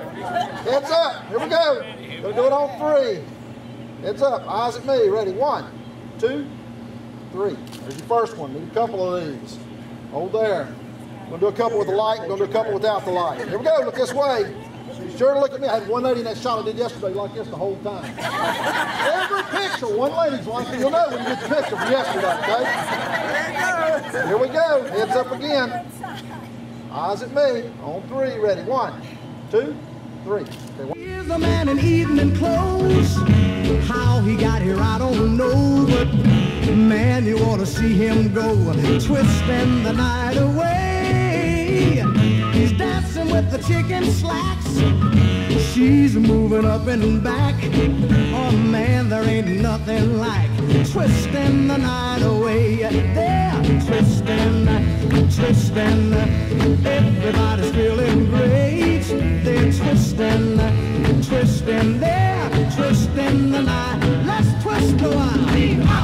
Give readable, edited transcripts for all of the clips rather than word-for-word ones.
Heads up. Here we go. We'll do it on 3. Heads up. Eyes at me. Ready? 1, 2, 3. There's your first one. Need a couple of these. Hold there. We're going to do a couple with the light. We're going to do a couple without the light. Here we go. Look this way. Be sure to look at me. I had one lady in that shot I did yesterday like this the whole time. Every picture, one lady's like it. You'll know when you get the picture from yesterday, okay? Here we go. Heads up again. Eyes at me. On 3. Ready? 1, 2, 3. Okay. Here's a man in evening clothes. How he got here, I don't know. But man, you ought to see him go, twisting the night away. He's dancing with the chicken slacks. She's moving up and back. Oh man, there ain't nothing like twisting the night away. They're twisting, twisting. Everybody's feeling great. They're twisting, twisting. They're twisting the night. Let's twist a while. Lean up.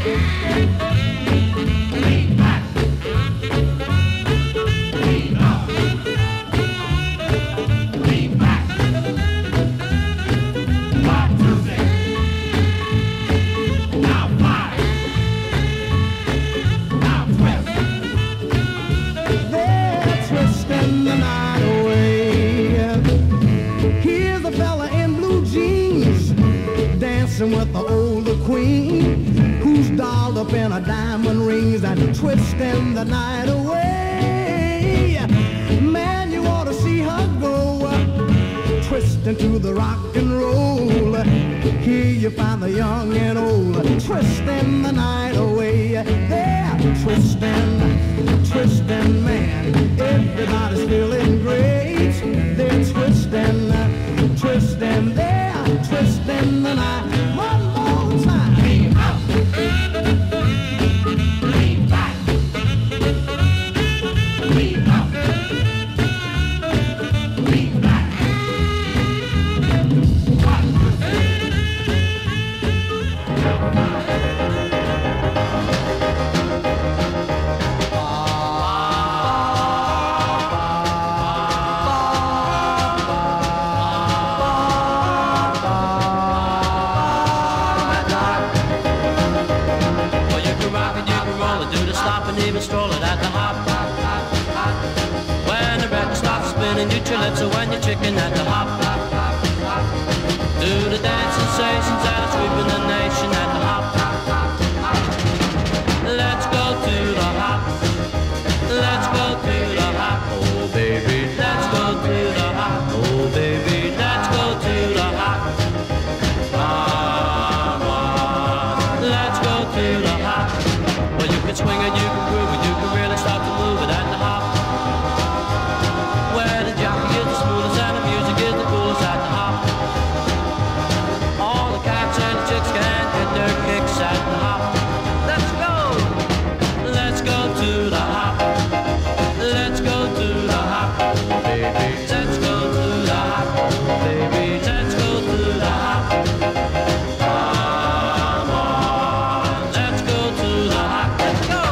Lean back. Lean up. Lean back. 1, 2, 3. Now 5. Now twist. They're twisting the night away. Here's a fella in blue jeans dancing with the older queen, who's dolled up in her diamond rings and twisting the night away. Man, you ought to see her go, twisting to the rock and roll. Here you find the young and old, twisting the night away. They're twisting, twisting, man. Everybody's feeling great. They're twisting, twisting. They're twisting the night. One more time. Lean up. Lean back. Lean up. Lean back. 1, 2, your lips when you're chicken at the hop. Do the dance sensations that are sweeping the nation at the hop. Let's go to the hop. Let's go to the hop. Oh baby, let's go to the hop. Oh baby, let's go to the hop. Come on, let's go to the hop. Well, you can swing it, you can groove it, you can really start to move it at the hop. Where the jockey is the smoothest and the music is the coolest at the hop. All the cats and the chicks can get their kicks at the hop. Let's go! Let's go to the hop. Let's go to the hop, oh baby. Let's go to the hop, oh baby. Let's go to the hop. Come on, let's go to the hop. Let's go!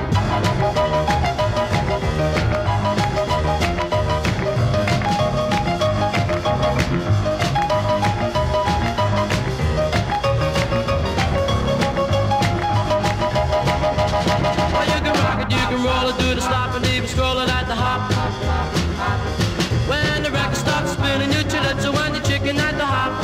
You can roll it, do the stop, and even scroll it at the hop. When the record starts spinning, you chill it, so when you're chicken at the hop.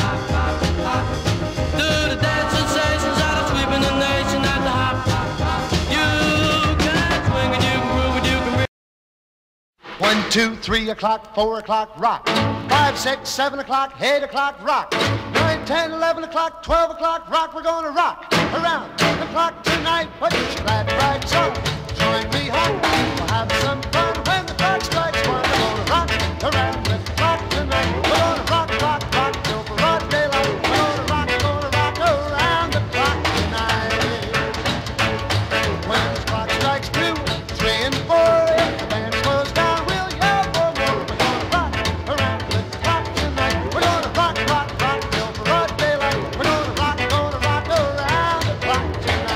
Do the dance sensations that are sweeping the nation at the hop. You can swing and you can groove and you can... 1, 2, 3 o'clock, 4 o'clock, rock. 5, 6, 7 o'clock, 8 o'clock, rock. 9, 10, 11 o'clock, 12 o'clock, rock. We're gonna rock around the clock tonight. Put your glad rags on. Join me home. We'll have some fun when the clock strikes 1. We're gonna rock around the clock tonight. We're gonna rock, rock, rock till broad daylight. We're gonna rock around the clock tonight. When the clock strikes 2, 3, and 4, if the band slows down, we'll yell for more. We're gonna rock around the clock tonight. We're gonna rock, rock, rock till broad daylight. We're gonna rock around the clock tonight.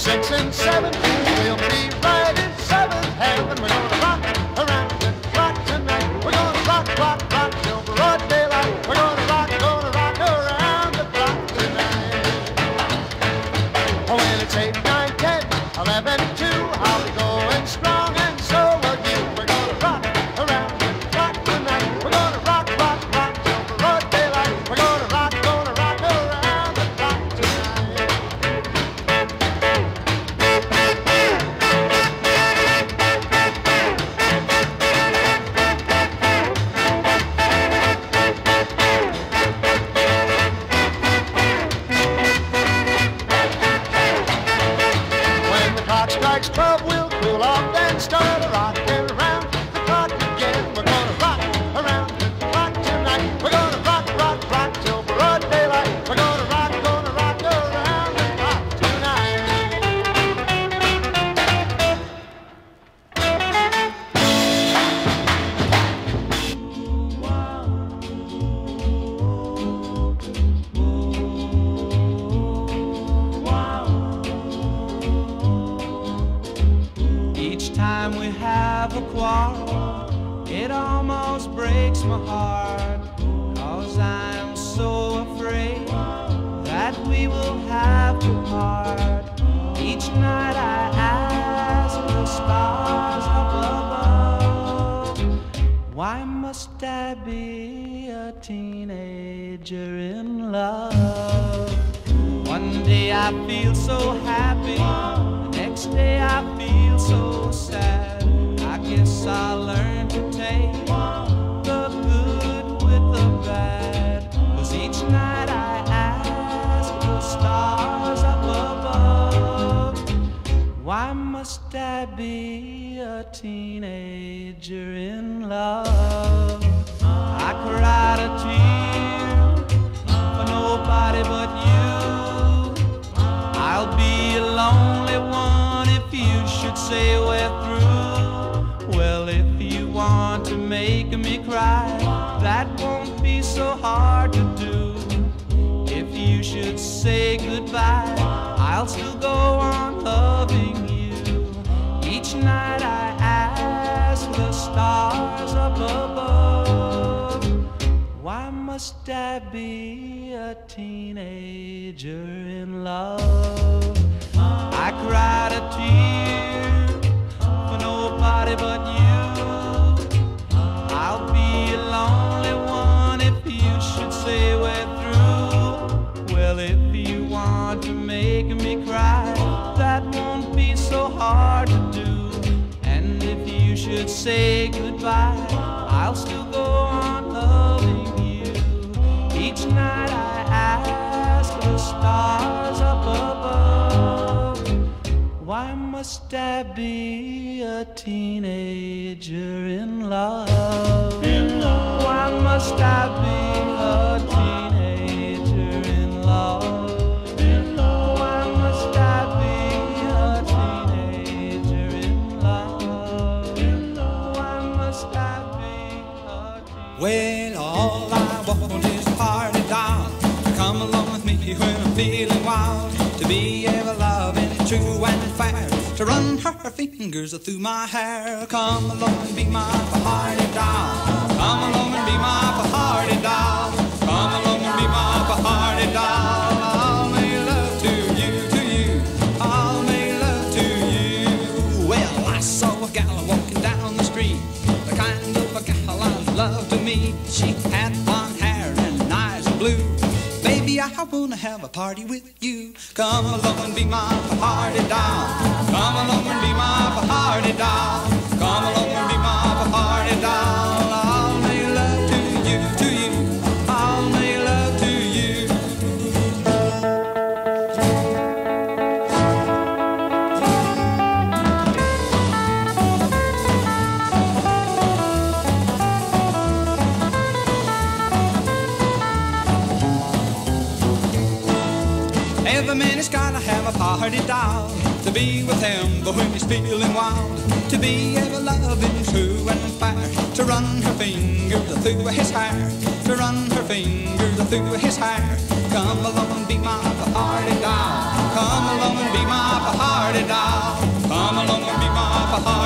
6 and 7, we'll be right in 7th heaven. We're gonna rock around the clock tonight. We're gonna rock, rock, rock till broad daylight. We're gonna rock around the clock tonight. Oh, when it's 8, 9, 10, 11, 2, I'll be going strong and so will you. We're gonna rock around the clock tonight. We're gonna rock, rock, rock till broad daylight. We're gonna rock around the clock tonight. When the clock strikes 12, we'll cool off and start a rockin' around the clock again. We're gonna rock around the clock tonight. We're gonna rock, rock, rock till broad daylight. We're gonna rock around the clock tonight. Each time we have a quarrel, it almost breaks my heart, 'cause I'm so afraid that we will have to part. Each night I ask the stars up above, why must I be a teenager in love? One day I feel so happy, the next day I feel so sad. I guess I'll learn to take the good with the bad, 'cause each night I ask the stars up above, why must I be a teenager in love? I cried a tear for nobody but you. I'll be a lonely one if you should say we're through. Well, if you want to make me cry, that won't be so hard to do. If you should say goodbye, I'll still go on loving you. Each night I ask the stars up above, why must I be a teenager in love? I cried a tear for nobody but you. I'll be a lonely one if you should say we're through. Well, if you want to make me cry, that won't be so hard to do. And if you should say goodbye, I'll still go on loving you. Each night I ask the stars up above, why must I be a teenager in love? Why must I be a teenager in love? Why must I be a teenager in love? Why must I be a teenager? Well, all I want is a party doll to come along with me when I'm feeling wild, to be ever loving, true and fair, to run her fingers through my hair. Come along and be my party doll. Come along and be my party doll. Come along and be my party doll. I'll make love to you, to you. I'll make love to you. Well, I saw a gal walking down the street, the kind of a gal I love to meet. She had blonde hair and eyes blue. Baby, I wanna have a party with you. Come along and be my party doll. Come along and be my party doll. Come along and be my party doll. I'll make love to you, to you. I'll make love to you. Every man has gotta have a party doll to be with him, but when he's feeling wild, to be ever loving, true and fair, to run her fingers through his hair, to run her fingers through his hair. Come along and be my Hardy doll. Come along and be my Hardy doll. Come along and be my Hardy